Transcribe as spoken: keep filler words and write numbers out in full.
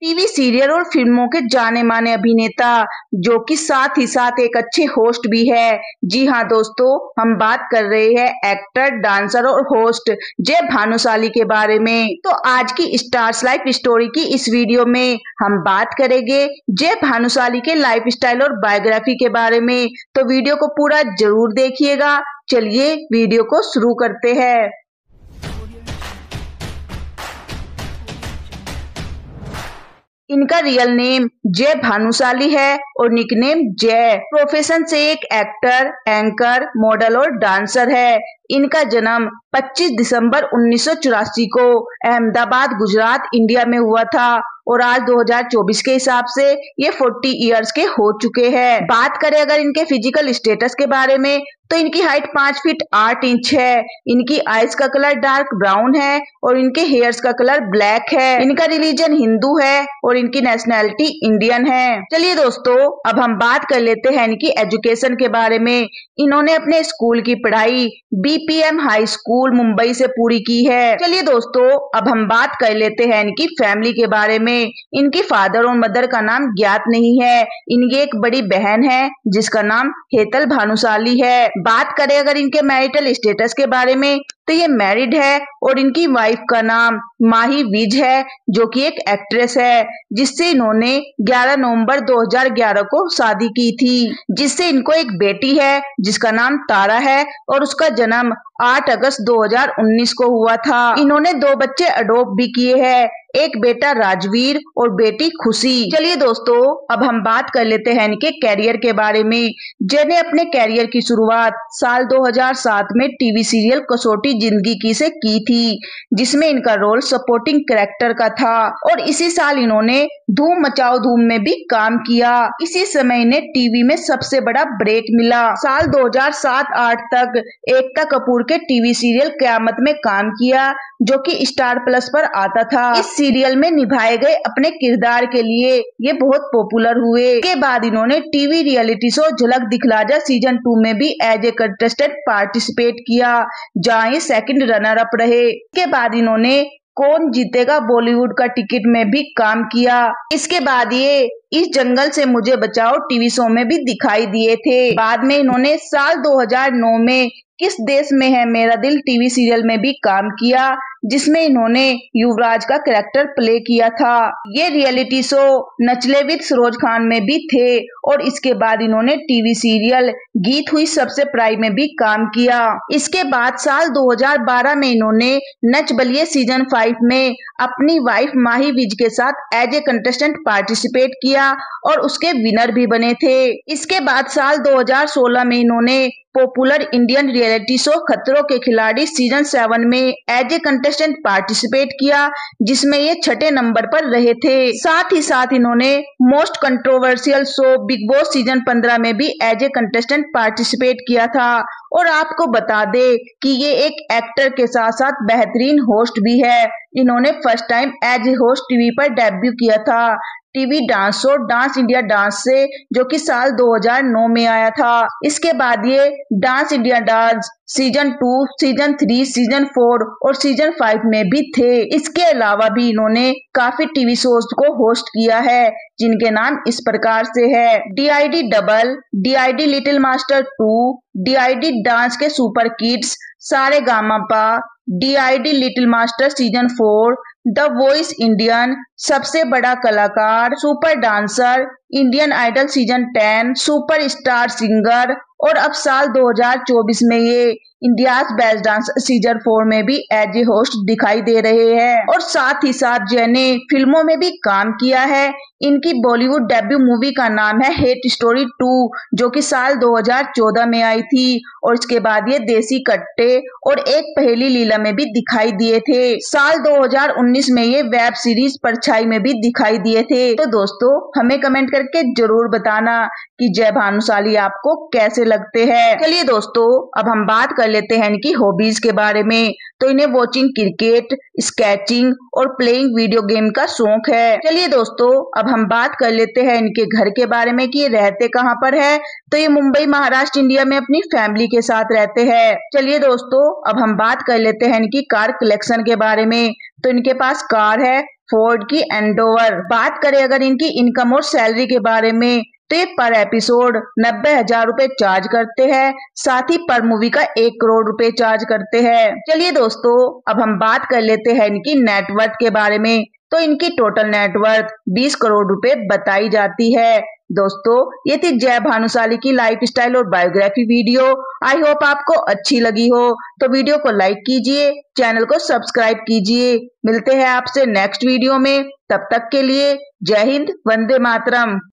TV serial और फिल्मों के जाने माने अभिनेता जो कि साथ ही साथ एक अच्छे होस्ट भी है। जी हाँ दोस्तों, हम बात कर रहे हैं एक्टर, डांसर और होस्ट जय भानुशाली के बारे में। तो आज की स्टार्स लाइफ स्टोरी की इस वीडियो में हम बात करेंगे जय भानुशाली के लाइफ स्टाइल और बायोग्राफी के बारे में। तो वीडियो को पूरा जरूर देखिएगा। चलिए वीडियो को शुरू करते हैं। इनका रियल नेम जय भानुशाली है और निकनेम जय। प्रोफेशन से एक एक्टर, एंकर, मॉडल और डांसर है। इनका जन्म पच्चीस दिसंबर उन्नीस सौ चौरासी को अहमदाबाद, गुजरात, इंडिया में हुआ था और आज दो हज़ार चौबीस के हिसाब से ये चालीस इयर्स के हो चुके हैं। बात करें अगर इनके फिजिकल स्टेटस के बारे में तो इनकी हाइट पाँच फीट आठ इंच है। इनकी आईज का कलर डार्क ब्राउन है और इनके हेयर्स का कलर ब्लैक है। इनका रिलीजन हिंदू है और इनकी नेशनैलिटी इंडियन है। चलिए दोस्तों, अब हम बात कर लेते हैं इनकी एजुकेशन के बारे में। इन्होंने अपने स्कूल की पढ़ाई बीपीएम हाई स्कूल मुंबई से पूरी की है। चलिए दोस्तों, अब हम बात कर लेते हैं इनकी फैमिली के बारे में। इनकी फादर और मदर का नाम ज्ञात नहीं है। इनकी एक बड़ी बहन है जिसका नाम हेतल भानुशाली है। बात करें अगर इनके मैरिटल स्टेटस के बारे में तो ये मैरिड है और इनकी वाइफ का नाम माही विज है जो कि एक एक्ट्रेस है जिससे इन्होंने ग्यारह नवंबर दो हज़ार ग्यारह को शादी की थी, जिससे इनको एक बेटी है जिसका नाम तारा है और उसका जन्म आठ अगस्त दो हज़ार उन्नीस को हुआ था। इन्होंने दो बच्चे अडॉप्ट भी किए हैं, एक बेटा राजवीर और बेटी खुशी। चलिए दोस्तों, अब हम बात कर लेते हैं इनके कैरियर के बारे में। जय ने अपने कैरियर की शुरुआत साल दो हज़ार सात में टीवी सीरियल कसौटी जिंदगी की से की थी, जिसमें इनका रोल सपोर्टिंग कैरेक्टर का था और इसी साल इन्होंने धूम मचाओ धूम में भी काम किया। इसी समय इन्हें टीवी में सबसे बड़ा ब्रेक मिला। साल दो हज़ार सात आठ तक एकता कपूर के टीवी सीरियल कयामत में काम किया जो कि स्टार प्लस पर आता था। इस सीरियल में निभाए गए अपने किरदार के लिए ये बहुत पॉपुलर हुए। इसके बाद इन्होंने टीवी रियलिटी शो झलक दिखला जा सीजन टू में भी एज ए कंटेस्टेंट पार्टिसिपेट किया जहाँ ये सेकंड रनर अप रहे। इसके बाद इन्होंने कौन जीतेगा बॉलीवुड का टिकट में भी काम किया। इसके बाद ये इस जंगल से मुझे बचाओ टीवी शो में भी दिखाई दिए थे। बाद में इन्होंने साल दो हज़ार नौ में किस देश में है मेरा दिल टीवी सीरियल में भी काम किया जिसमें इन्होंने युवराज का कैरेक्टर प्ले किया था। ये reality show Nachle with Saroj Khan में भी थे और इसके बाद इन्होंने टीवी सीरियल गीत हुई सबसे प्राइम में भी काम किया। इसके बाद साल दो हज़ार बारह में इन्होंने नच बलिए सीजन फाइव में अपनी वाइफ माही विज के साथ एज ए कंटेस्टेंट पार्टिसिपेट किया और उसके विनर भी बने थे। इसके बाद साल दो हज़ार सोलह में इन्होंने पॉपुलर इंडियन रियलिटी शो खतरों के खिलाड़ी सीजन सेवन में एज ए कंटेस्टेंट पार्टिसिपेट किया जिसमें ये छठे नंबर पर रहे थे। साथ ही साथ इन्होंने most controversial show Bigg Boss season पंद्रह में भी एज ए कंटेस्टेंट पार्टिसिपेट किया था। और आपको बता दे कि ये एक एक्टर के साथ साथ बेहतरीन होस्ट भी है। इन्होंने first time as a host TV पर डेब्यू किया था TV dance show dance India dance से जो कि साल दो हज़ार नौ में आया था। इसके बाद ये dance India dance season two, season three, season four और सीजन फाइव में भी थे। इसके अलावा भी इन्होंने काफी टीवी शोज को होस्ट किया है जिनके नाम इस प्रकार से है D I D double, D I D little master two, D I D dance के super kids, Sare Gama Pa, D I D little master season four, the voice Indian, सबसे बड़ा कलाकार, super dancer, Indian idol season ten, superstar singer और अब साल दो हज़ार चौबीस में ये India's best dancer season four में भी एज ए होस्ट दिखाई दे रहे हैं। और साथ ही साथ जय ने फिल्मों में भी काम किया है। इनकी बॉलीवुड डेब्यू मूवी का नाम है हेट स्टोरी टू जो कि साल दो हज़ार चौदह में आई थी और इसके बाद ये देसी कट्टे और एक पहेली लीला में भी दिखाई दिए थे। साल दो हज़ार उन्नीस में ये वेब सीरीज परछाई में भी दिखाई दिए थे। तो दोस्तों, हमें कमेंट करके जरूर बताना कि जय भानुशाली आपको कैसे लगते हैं। चलिए दोस्तों, अब हम बात कर लेते हैं इनकी हॉबीज के बारे में। तो इन्हें वॉचिंग क्रिकेट, स्केचिंग और प्लेइंग वीडियो गेम का शौक है। चलिए दोस्तों, अब हम बात कर लेते हैं इनके घर के बारे में कि ये रहते कहाँ पर है। तो ये मुंबई, महाराष्ट्र, इंडिया में अपनी फैमिली के साथ रहते हैं। चलिए दोस्तों, अब हम बात कर लेते हैं इनकी कार कलेक्शन के बारे में। तो इनके पास कार है फोर्ड की एंडोवर। बात करें अगर इनकी इनकम और सैलरी के बारे में, तो ये पर एपिसोड नब्बे हजार रूपए चार्ज करते हैं, साथ ही पर मूवी का एक करोड़ रुपए चार्ज करते हैं। चलिए दोस्तों, अब हम बात कर लेते हैं इनकी नेटवर्थ के बारे में। तो इनकी टोटल नेटवर्थ बीस करोड़ रुपए बताई जाती है। दोस्तों, ये थी जय भानुशाली की लाइफस्टाइल और बायोग्राफी वीडियो। आई होप आपको अच्छी लगी हो, तो वीडियो को लाइक कीजिए, चैनल को सब्सक्राइब कीजिए। मिलते हैं आपसे नेक्स्ट वीडियो में, तब तक के लिए जय हिंद, वंदे मातरम।